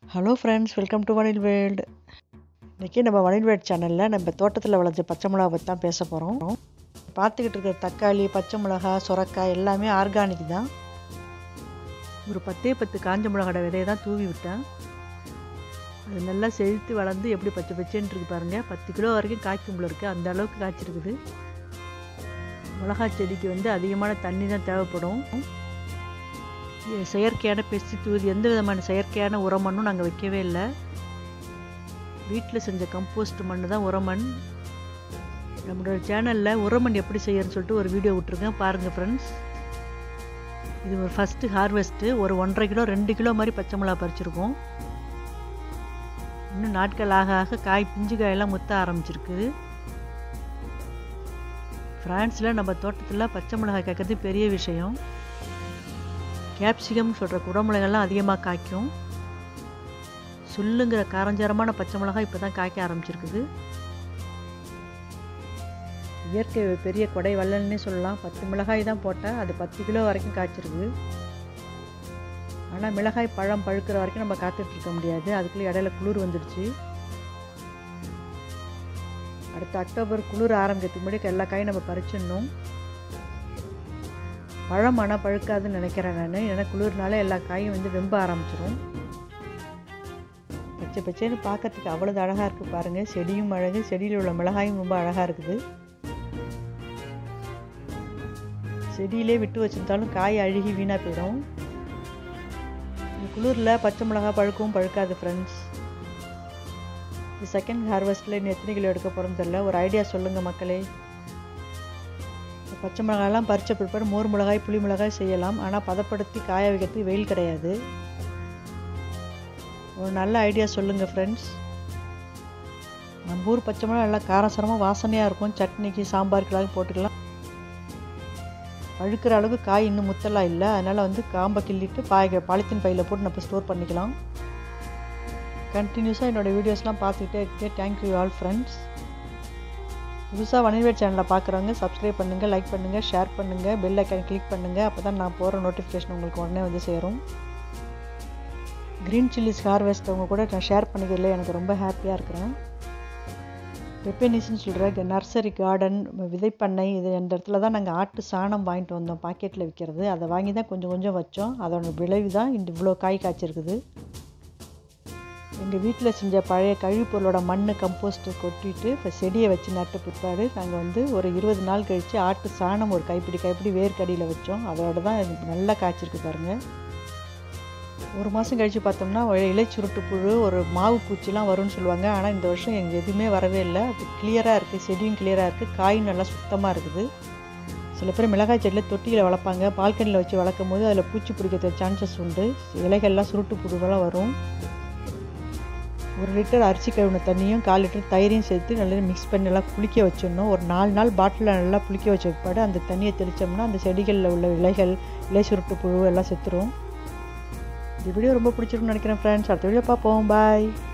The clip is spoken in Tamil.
Hello friends, welcome to Vanil world. இன்றைக்கி நம்ம வனில் வேர்ல்டு சேனலில் நம்ம தோட்டத்தில் விளைஞ்ச பச்சை மிளகா பற்றி தான் பேச போகிறோம். பார்த்துக்கிட்டு இருக்கிற தக்காளி, பச்சை மிளகா, சுரக்காய் எல்லாமே ஆர்கானிக் தான். ஒரு 10 காஞ்ச மிளகாட விதையை தான் தூவி விட்டேன். அது நல்லா செழித்து வளர்ந்து எப்படி பச்சை பச்சைன்னு இருக்குது பாருங்கள். 10 கிலோ வரைக்கும் காய்க்கும் போல இருக்குது, அந்த அளவுக்கு காய்ச்சிருக்குது. மிளகா செடிக்கு அதிகமான தண்ணி தான் தேவைப்படும். செயற்கையான பெஸ்டிசைட், எந்த விதமான செயற்கையான உரமண்ணும் நாங்கள் வைக்கவே இல்லை. வீட்டில் செஞ்ச கம்போஸ்ட் மண் தான் உரமண். நம்மளோட சேனலில் உரமண் எப்படி செய்யறதுன்னு சொல்லிட்டு ஒரு வீடியோ விட்டுருக்கேன், பாருங்கள் ஃப்ரெண்ட்ஸ். இது ஒரு ஃபஸ்ட்டு ஹார்வெஸ்ட்டு. ஒரு 1.5 கிலோ 2 கிலோ மாதிரி பச்சை மிளகா பறிச்சிருக்கோம். இன்னும் நாட்கள் ஆக ஆக காய், பிஞ்சு காயெல்லாம் முத்த ஆரம்பிச்சிருக்கு. ஃப்ரான்ஸில் நம்ம தோட்டத்தில் பச்சை மிளகாய் கேட்கறது பெரிய விஷயம். கேப்சிகம் சொல்கிற குடமிளகெல்லாம் அதிகமாக காய்க்கும். சுல்லுங்கிற காரஞ்சாரமான பச்சை மிளகாய் இப்போ தான் காய்க்க ஆரம்பிச்சிருக்குது. இயற்கை பெரிய கொடை வள்ளல்னே சொல்லலாம். 10 மிளகாய் தான் போட்டால் அது 10 கிலோ வரைக்கும் காய்ச்சிருக்குது. ஆனால் மிளகாய் பழம் பழுக்கிற வரைக்கும் நம்ம காத்துட்ருக்க முடியாது, அதுக்குள்ளே இடையில குளிர் வந்துடுச்சு. அடுத்த அக்டோபர் குளிர் ஆரம்பிக்கிறதுக்கு முன்னாடி எல்லா காயும் நம்ம பறிச்சிடணும். பழம் ஆனால் பழுக்காதுன்னு நினைக்கிறேன் நான். ஏன்னா குளிர்னால எல்லா காயும் வெம்ப ஆரம்பிச்சிடும். பச்சை பச்சைன்னு பார்க்கறதுக்கு அவ்வளோ அழகாக இருக்குது பாருங்கள். செடியும் அழகு, செடியில் உள்ள மிளகாயும் ரொம்ப அழகாக இருக்குது. செடியிலே விட்டு வச்சுருந்தாலும் காய் அழுகி வீணாக போயிடும். குளிரில் பச்சை மிளகா பழுக்கவும் பழுக்காது ஃப்ரெண்ட்ஸ். இது செகண்ட் ஹார்வெஸ்ட்டில் இன்னும் எத்தனை கிலோ எடுக்க போகிறோன்னு தெரியல. ஒரு ஐடியா சொல்லுங்கள் மக்களே. பச்சை மிளகாயெல்லாம் பறித்த பிற்பாடு மோர் மிளகாய், புளி மிளகாய் செய்யலாம். ஆனால் பதப்படுத்தி காய வைக்கிறதுக்கு வெயில் கிடையாது. ஒரு நல்ல ஐடியா சொல்லுங்கள் ஃப்ரெண்ட்ஸ். நம்ம ஊர் பச்சை மிளகாய் நல்லா காரசாரமாக வாசனையாக இருக்கும். சட்னிக்கு, சாம்பாருக்கெல்லாம் போட்டுக்கலாம். பழுக்கிற அளவுக்கு காய் இன்னும் முத்தலாம் இல்லை. அதனால் காம்பை கிள்ளிட்டு பாலித்தீன் பையில் போட்டு நம்ம ஸ்டோர் பண்ணிக்கலாம். கண்டினியூஸாக என்னோடய வீடியோஸ்லாம் பார்த்துக்கிட்டே இருக்கேன். Thank you all friends. புதுசாக வனில் வேர்ல்டு சேனலில் பார்க்குறவங்க சப்ஸ்கிரைப் பண்ணுங்கள், லைக் பண்ணுங்கள், ஷேர் பண்ணுங்கள், பெல் ஐக்கான் கிளிக் பண்ணுங்கள். அப்போ தான் நான் போகிற நோட்டிஃபிகேஷன் உங்களுக்கு உடனே சேரும். க்ரீன் சில்லிஸ் ஹார்வெஸ்ட் அவங்க கூட நான் ஷேர் பண்ணிக்கிறதுல எனக்கு ரொம்ப ஹாப்பியாக இருக்கிறேன். பெப்பனிஸ்ன்னு சொல்கிற நர்சரி கார்டன், விதைப்பண்ணை, இது இந்த இடத்துல தான் நாங்கள் ஆட்டு சாணம் வாங்கிட்டு வந்தோம், பாக்கெட்டில் விற்கிறது. அதை வாங்கி தான் கொஞ்சம் கொஞ்சம் வச்சோம். அதோட விளைவு தான் இவ்வளோ காய் காய்ச்சிருக்குது. எங்கள் வீட்டில் செஞ்ச பழைய கழிவுப்பொருளோட மண் கம்போஸ்ட்டு கொட்டிட்டு இப்போ செடியை வச்சு நட்டு பிற்பாடு நாங்கள் ஒரு 20 நாள் கழித்து ஆட்டு சாணம் ஒரு கைப்பிடி வேர்க்கடியில் வச்சோம். அதோட தான் நல்லா காய்ச்சிருக்கு பாருங்கள். ஒரு மாதம் கழித்து பார்த்தோம்னா இலை சுருட்டு புழு, ஒரு மாவு பூச்சிலாம் வரும்னு சொல்லுவாங்க. ஆனால் இந்த வருஷம் எங்கள் எதுவுமே வரவே இல்லை. அது கிளியராக இருக்குது, செடியும் கிளியராக இருக்குது, காயும் நல்லா சுத்தமாக இருக்குது. சில பேர் மிளகாய் செடியில் தொட்டியில் வளர்ப்பாங்க. பால்கனியில் வச்சு வளர்க்கும் போது அதில் பூச்சி பிடிக்கிற சான்சஸ் உண்டு. இலைகள்லாம் சுருட்டு புழுவெல்லாம் வரும். 1 லிட்டர் அரிசி கழுவின தண்ணியும் 1/4 லிட்டர் தயிரையும் சேர்த்து நல்லா மிக்ஸ் பண்ணி நல்லா புளிக்க வச்சிடணும். ஒரு 4 நாள் பாட்டிலில் நல்லா புளிக்க வச்ச பிற்பாடு அந்த தண்ணியை தெளித்தோம்னா அந்த செடிகளில் உள்ள இலை சுருட்டு புழு எல்லாம் செத்துரும். இந்த வீடியோ ரொம்ப பிடிச்சிருக்குன்னு நினைக்கிறேன் ஃப்ரெண்ட்ஸ். அடுத்த வீடியோ பார்ப்போம். பாய்.